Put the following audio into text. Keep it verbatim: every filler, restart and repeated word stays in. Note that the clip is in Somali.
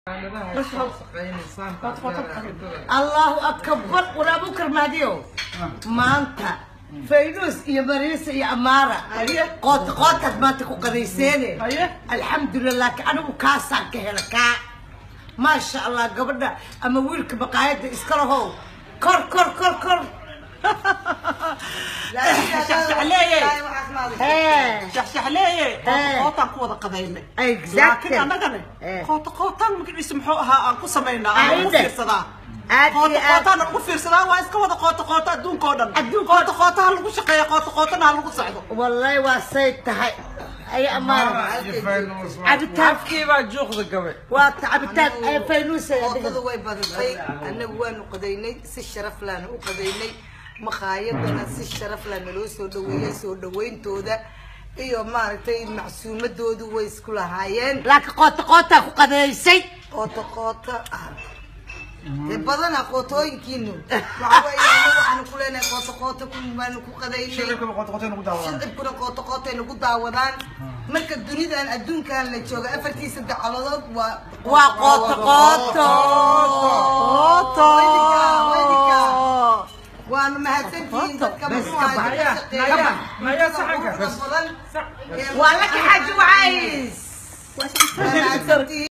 الله أكبر ولا بكر ما ديو ما أنت فيروز يا مريس يا أمارة قط قط ما تكو قريسيني الحمد لله أنا مكاسع كهلكا ما شاء الله قبلنا أما ويلك بقايد إسكره كر كر كر كر لا شح عليه شح شح عليه قوطان كودا قديمه لكن انا قال قوط قوطان ممكن يسمحوها ان كسمينا ان كفيرسدا قوط قوطان ugu fiirsadaa waa iska wada qooto qooto adduunka oo dhan qooto qooto hal lagu shaqeeyo qooto qootona hal lagu socdo wallahi waa say tahay ay amaara cabitaanki baa juuqda gabay waa cabitaan ay faynuus qootada way badatay anagu waanu qadaynay si sharaf laan u qadaynay مخايدنا سي الشرف لنا لو سو دويه سو دوينتودا iyo maartay macsuumadoodu way isku lahaayeen laakiin qoota qoota ku qadeysay qoota qoota ee badana qootooyinkiinu waxa weeyaan waxaan ku leenahay qoota qoota ku maan ku qadeynay shirkada qoota qoota nagu daawadaan shirkada qoota qoota nagu daawadaan marka dunidan adduunkan la jooga afartiisa dacaladood waa waa qoota qoota qoota وانا ما هتنتي بس كبايا ما يا صحنك بس والله حاج وعايز